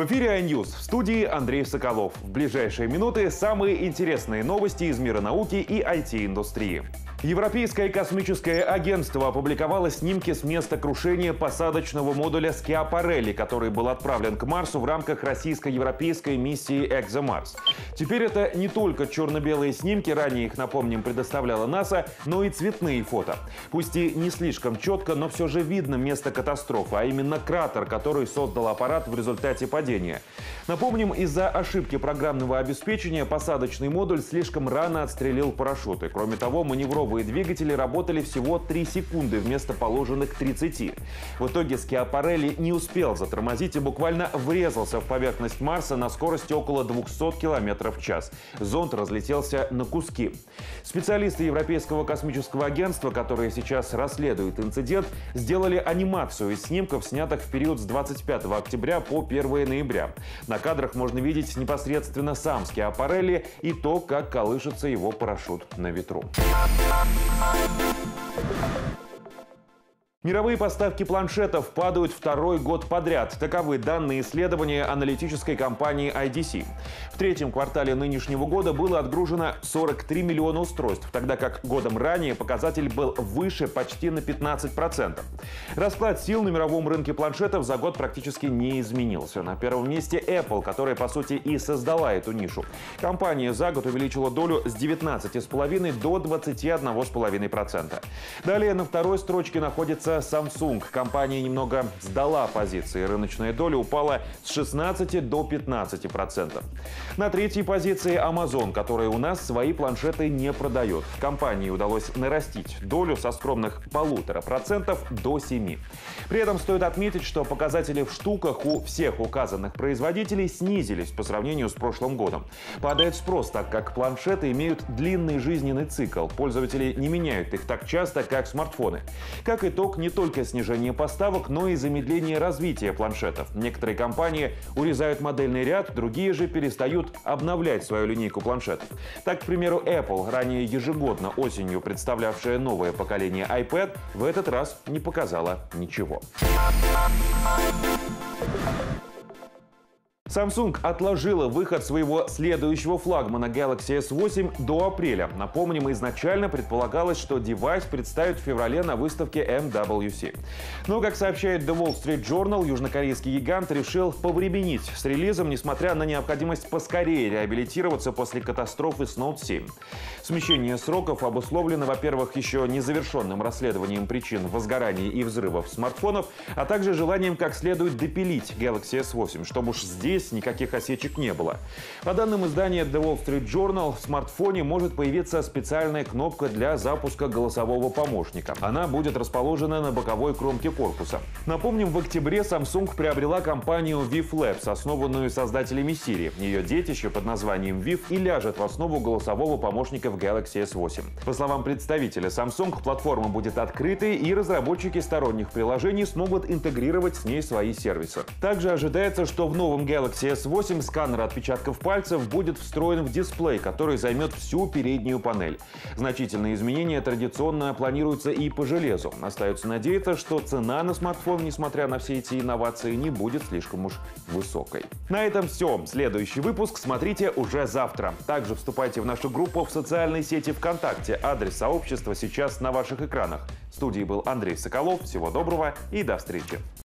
В эфире iNews, в студии Андрей Соколов. В ближайшие минуты самые интересные новости из мира науки и IT-индустрии. Европейское космическое агентство опубликовало снимки с места крушения посадочного модуля Скиапарелли, который был отправлен к Марсу в рамках российско-европейской миссии «ExoMars». Теперь это не только черно-белые снимки, ранее их, напомним, предоставляла НАСА, но и цветные фото. Пусть и не слишком четко, но все же видно место катастрофы, а именно кратер, который создал аппарат в результате падения. Напомним, из-за ошибки программного обеспечения посадочный модуль слишком рано отстрелил парашюты. Кроме того, маневровые двигатели работали всего 3 секунды вместо положенных 30. В итоге Скиапарелли не успел затормозить и буквально врезался в поверхность Марса на скорости около 200 км в час. Зонд разлетелся на куски. Специалисты Европейского космического агентства, которые сейчас расследуют инцидент, сделали анимацию из снимков, снятых в период с 25 октября по 1 ноября. На кадрах можно видеть непосредственно сам Скиапарелли и то, как колышется его парашют на ветру. Мировые поставки планшетов падают второй год подряд. Таковы данные исследования аналитической компании IDC. В третьем квартале нынешнего года было отгружено 43 миллиона устройств, тогда как годом ранее показатель был выше почти на 15%. Расклад сил на мировом рынке планшетов за год практически не изменился. На первом месте Apple, которая, по сути, и создала эту нишу. Компания за год увеличила долю с 19,5% до 21,5%. Далее на второй строчке находится Samsung. Компания немного сдала позиции. Рыночная доля упала с 16 до 15%. На третьей позиции Amazon, которая у нас свои планшеты не продает. Компании удалось нарастить долю со скромных 1,5% до 7%. При этом стоит отметить, что показатели в штуках у всех указанных производителей снизились по сравнению с прошлым годом. Падает спрос, так как планшеты имеют длинный жизненный цикл. Пользователи не меняют их так часто, как смартфоны. Как итог, не только снижение поставок, но и замедление развития планшетов. Некоторые компании урезают модельный ряд, другие же перестают обновлять свою линейку планшетов. Так, к примеру, Apple, ранее ежегодно осенью представлявшая новое поколение iPad, в этот раз не показала ничего. Samsung отложила выход своего следующего флагмана Galaxy S8 до апреля. Напомним, изначально предполагалось, что девайс представят в феврале на выставке MWC. Но, как сообщает The Wall Street Journal, южнокорейский гигант решил повременить с релизом, несмотря на необходимость поскорее реабилитироваться после катастрофы с Note 7. Смещение сроков обусловлено, во-первых, еще незавершенным расследованием причин возгораний и взрывов смартфонов, а также желанием как следует допилить Galaxy S8, чтобы уж здесь никаких осечек не было. По данным издания The Wall Street Journal, в смартфоне может появиться специальная кнопка для запуска голосового помощника. Она будет расположена на боковой кромке корпуса. Напомним, в октябре Samsung приобрела компанию VIF Labs, основанную создателями Siri. Ее детище под названием VIF и ляжет в основу голосового помощника в Galaxy S8. По словам представителя Samsung, платформа будет открытой, и разработчики сторонних приложений смогут интегрировать с ней свои сервисы. Также ожидается, что в новом Galaxy S8 сканер отпечатков пальцев будет встроен в дисплей, который займет всю переднюю панель. Значительные изменения традиционно планируются и по железу. Остается надеяться, что цена на смартфон, несмотря на все эти инновации, не будет слишком уж высокой. На этом все. Следующий выпуск смотрите уже завтра. Также вступайте в нашу группу в социальной сети ВКонтакте. Адрес сообщества сейчас на ваших экранах. В студии был Андрей Соколов. Всего доброго и до встречи.